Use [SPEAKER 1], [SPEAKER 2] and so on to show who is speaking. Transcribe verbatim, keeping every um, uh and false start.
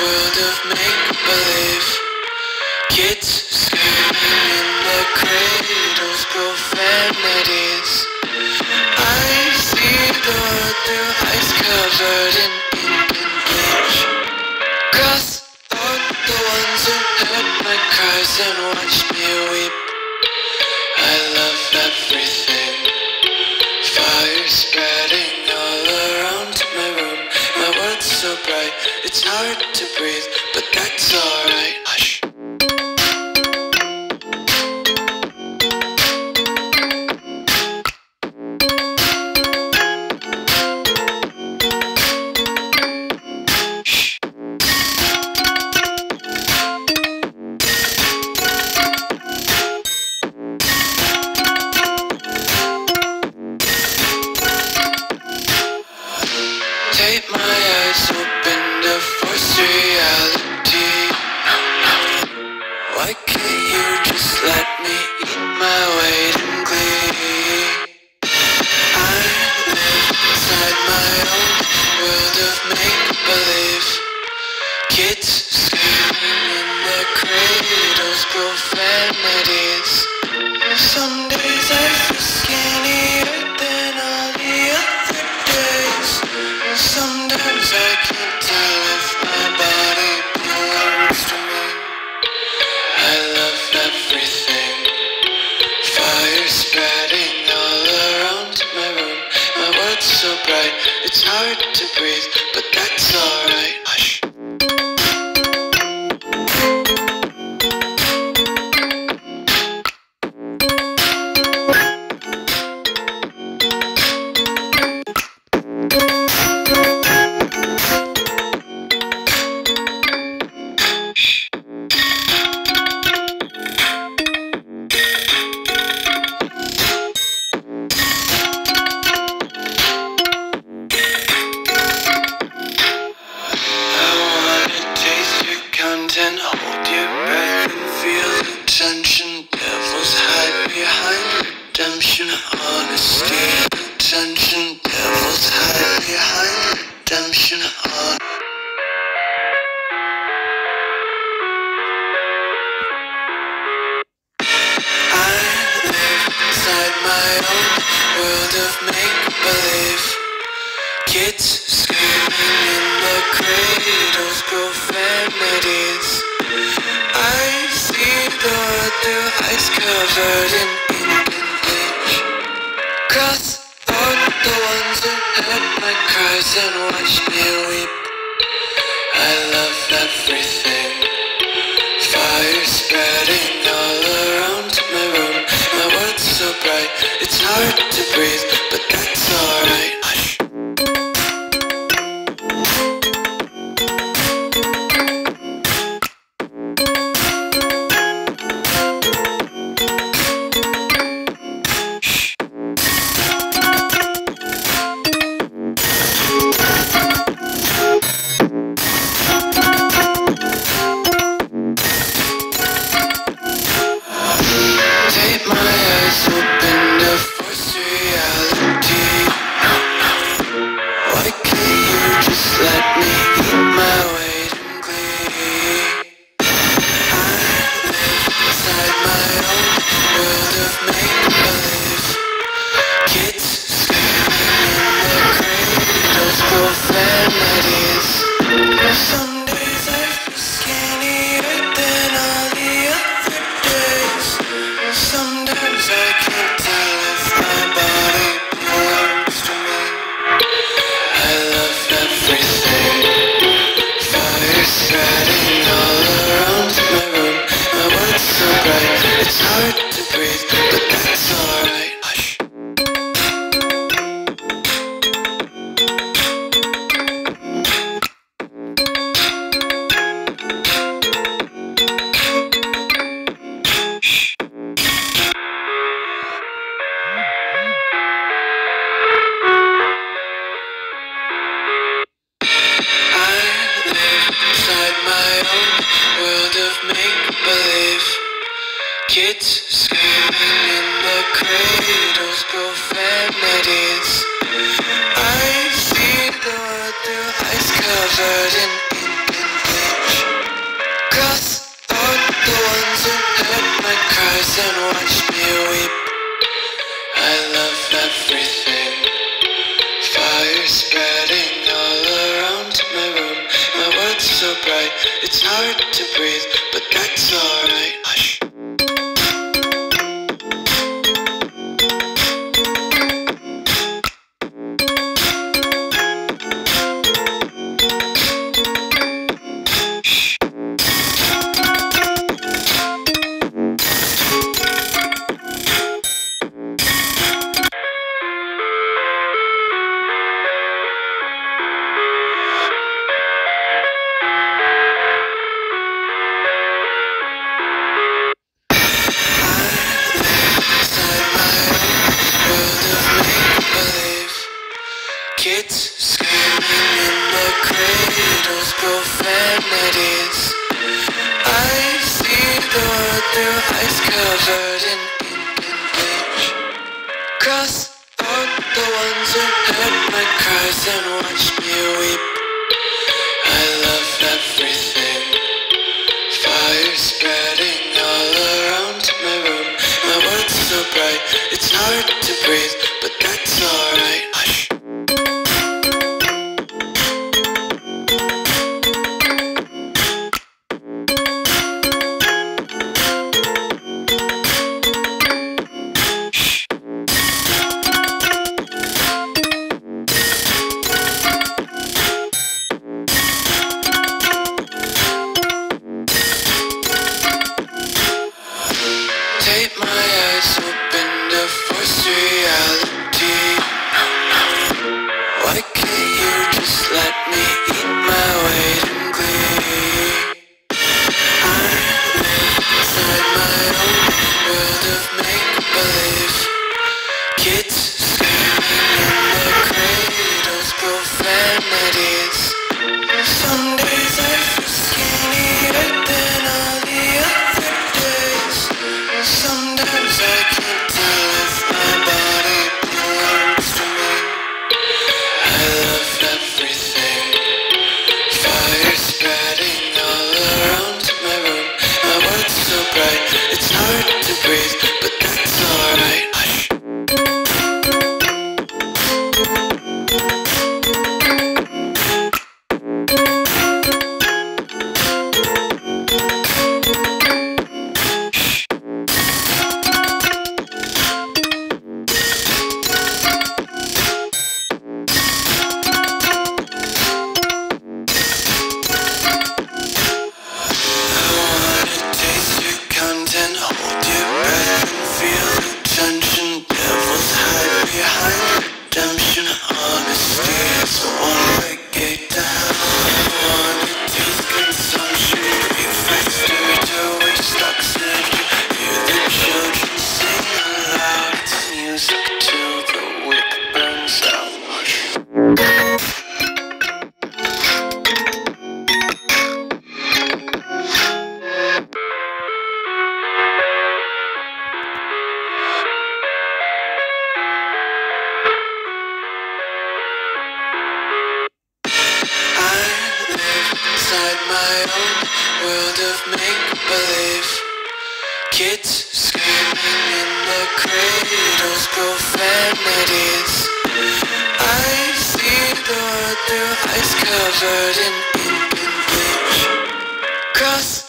[SPEAKER 1] world of make-believe. Kids screaming in their cradles, profanities. I see the world through ice covered in ink and bleach. Cross out the ones who heard my cries and watched me weep. I love everything. Fire spreading all around my room. My world's so bright, it's hard to breathe, but that's alright. Hush. Take my eyes open to force reality. Why can't you just let me eat my weight in glee? I live inside my own world of make-believe. Kids screaming in their cradles, profanities. Some days I feel skinnier than all the other days. Sometimes I can't tell if my body belongs to me. I love everything. Fire spreading all around my room. My world's so bright, it's hard to breathe, but that's alright. Hush. And hold your breath and feel the tension. Devils hide behind redemption. Honesty, attention. Devils hide behind redemption. Hon I live inside my own world of make-believe. Kids screaming in their cradles, profanities. I see the world through ice covered in ink and bleach. Cross out the ones who heard my cries and watched me weep. I love everything. Fire spreading all around my room. My world's so bright, it's hard to breathe, but that's alright. Hush. Take my eyes open to force reality. Why can't you just let me eat my weight in glee? I live inside my own world of make-believe. Kids screaming in their cradles, profanities. Some days I feel skinnier than all the other days. Sometimes I can't tell if my body belongs to me. I love everything. Fire spreading all around my room. My world's so bright, it's hard to breathe, but that's alright. Hush. Inside my own world of make-believe. Kids screaming in their cradles, profanities. I see the world through ice covered in ink and bleach. so bright, it's hard to breathe, but that's alright. Hush. Kids screaming in the cradles, profanities. I see the world through ice covered in ink and bleach. Cross out the ones who heard my cries and watched me weep. I love everything. Fire spreading all around my room. My world's so bright, it's hard to breathe, but that's alright. Hush. Tape my eyes open to force reality. Why can't you just let me eat my weight in glee? I live inside my own world of make-believe. Kids screaming in the cradles, profanities. Some days I feel skinnier than all the other days. Sometimes I can't tell if my body belongs to me. I love everything. Fire spreading all around my room. My world's so bright, it's hard to breathe, but that's alright. Hush. Hold your breath and feel the tension. Devils hide behind redemption. Honesty is a one-way gate to hell. I wanna taste consumption. You faster to waste oxygen. Hear the children sing aloud. It's music till the wick burns out. Inside my own world of make-believe. Kids screaming in the cradles, profanities. I see the world through ice covered in ink and bleach. Cross